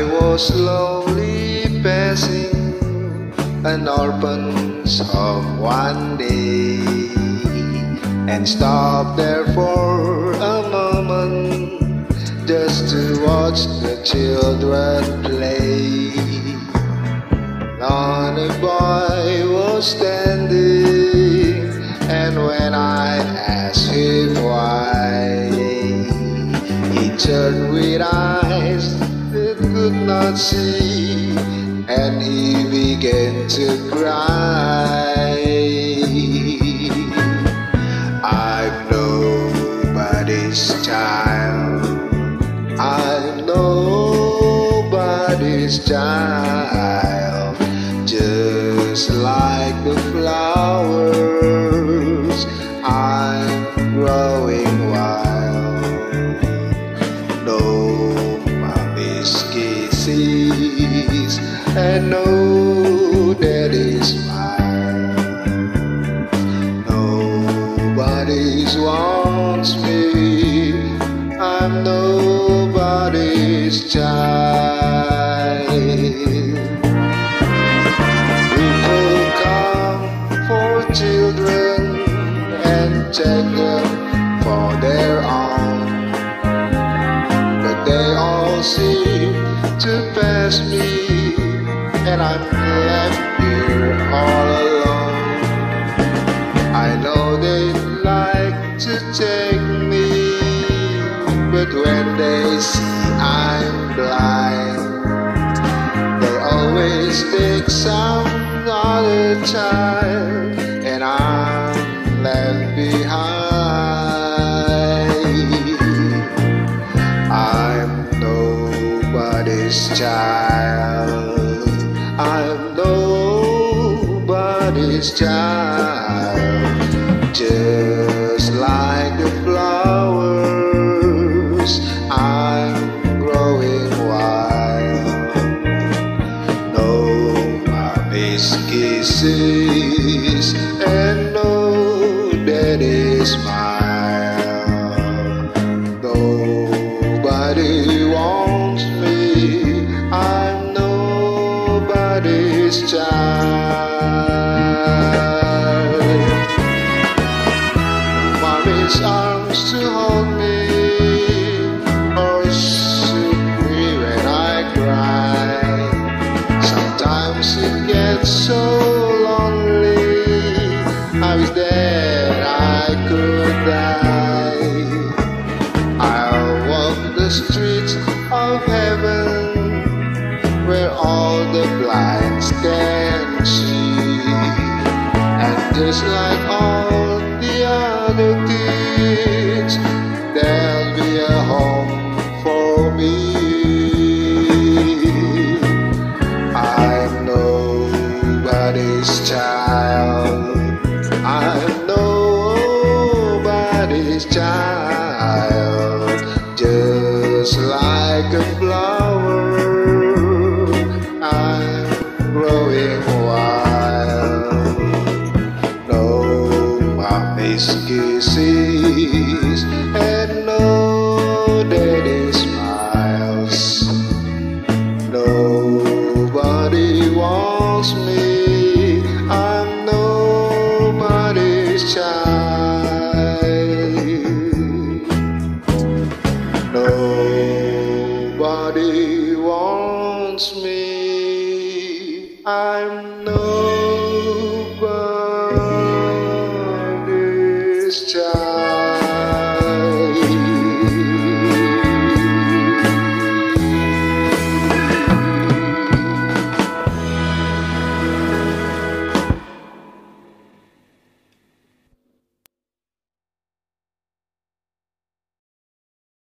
was slowly passing an orphan's home one day, and stopped there for a moment just to watch the children play. On a boy was standing, and when I asked him why, he turned with eyes that could not see, and he began to cry. I'm nobody's child, I'm nobody's child, just like the flowers, I'm growing wild. No mommy's kisses and no daddy's smile. Nobody wants me, I'm nobody's child. People come for children and take them for their own, but they all seem to pass me, and I'm left here all alone. I know they like to take me, but when they see I'm blind, they always take some other child, and I'm left behind. I'm nobody's child, I'm nobody's child, just like the flowers, I'm growing wild. No mommy's kisses and no daddy's smile. Nobody wants me, I'm nobody's child. Mommy's arms to hold me, or soothe me when I cry. Sometimes it gets so lonely, I wish that I could die. I'll walk the streets of heaven, where all the blind can see, and just like all the other kids, there'll be a home for me. I'm nobody's child, I'm nobody's child, just like a flower, I'm growing wild. No mommy's kisses and no daddy's smiles. Nobody wants me,